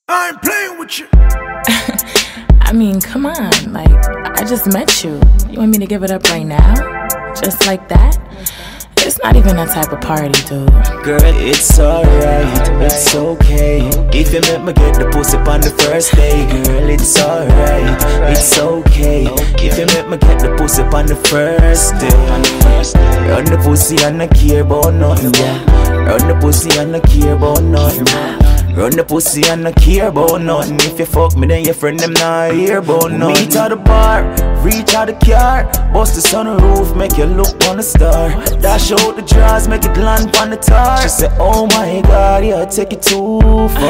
I ain't playing with you. I mean, come on, like, I just met you. You want me to give it up right now? Just like that? It's not even that type of party, dude. Girl, it's alright, it's okay. If you make me get the pussy on the first day, girl, it's alright, it's okay. If you make me get the pussy on the first day, run the pussy and I care about nothing, yeah. Run the pussy and I care about nothing. Run the pussy and I care about nothing. If you fuck me, then your friend them not hear about nothing. Meet at the bar, reach out the car, bust the sunroof, make you look on the star. Dash out the drawers, make it land on the tar. She said, oh my God, yeah, take it too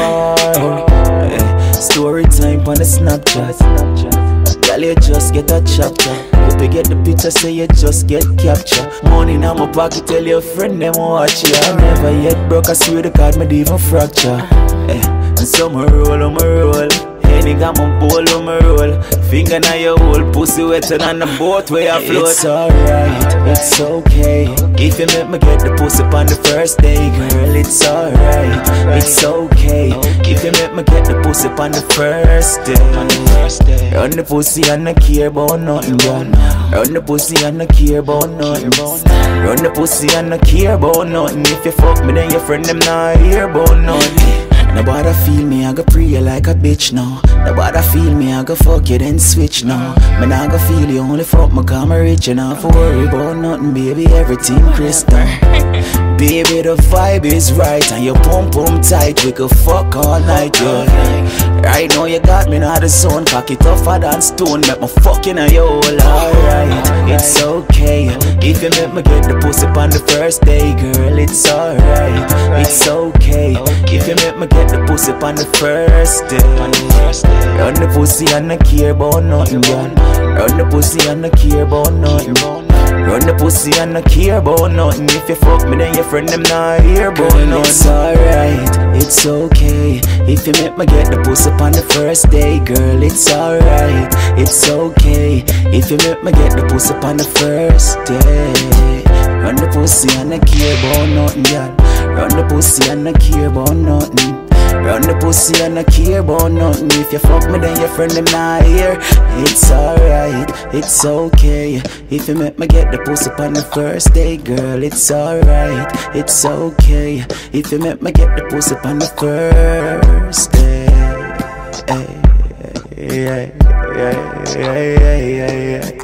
far. Story time on the Snapchat. Girl, you just get a chapter. Hope you get the picture, say you just get captured. Money in my pocket, tell your friend them watch you. I never yet broke, I swear to God, me even fracture. And so me roll, Henny got my bowl on my roll. Finger na your hole, pussy wetter than the boat where I float. It's alright, it's okay. If you make me get the pussy on the first day, girl, it's alright, it's okay. If you make me get the pussy on the first day, run the pussy and I care about nothing, girl. Run the pussy and I care about nothing. Run the pussy and I care about nothing. If you fuck me, then your friend them not hear about nothing. Nobody feel me, I go pray you like a bitch now. Nobody feel me, I go fuck you then switch now. Man, I go feel you only fuck me cause I'm rich enough to worry about nothing, baby, everything crystal. Baby, the vibe is right and your pump tight. We could fuck all night, girl. Right now you got me now the zone. Cock it tougher than stone. Make me fucking a yo. Alright, it's okay. If you make me get the pussy on the first day, girl, it's alright, it's okay. If you make me get the pussy on the first day, run the pussy and I care about nothing, girl. Run the pussy and I care about nothing. Run the pussy and I care about nothing. If you fuck me, then your friend them not hear about nothing. It's alright, it's okay. If you make me get the pussy on the first day, girl, it's alright, it's okay. If you make me get the pussy on the first day, run the pussy and I care about nothing, girl. Run the pussy and I care about nothing. Run the pussy and I care about nothing. If you fuck me, then your friend them not here. It's alright, it's okay. If you make me get the pussy on the first day, girl, it's alright, it's okay. If you make me get the pussy on the first day, yeah,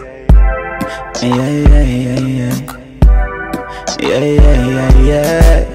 yeah, yeah, yeah, yeah, yeah, yeah, yeah, yeah, yeah.